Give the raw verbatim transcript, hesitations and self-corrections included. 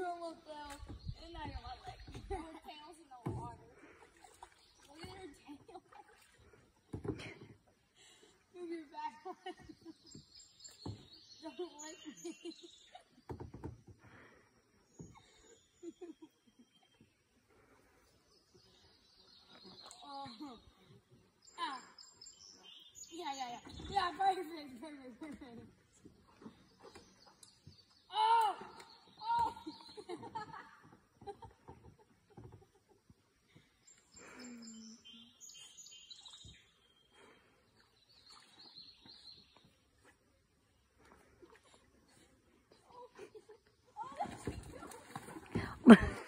You almost fell, and now you're my leg. Your tail's in the water. Look at your tail. Move your back one. Don't lick me. Oh. Ah. Yeah, yeah, yeah. Yeah, perfect, perfect, perfect. Oh! Oh! But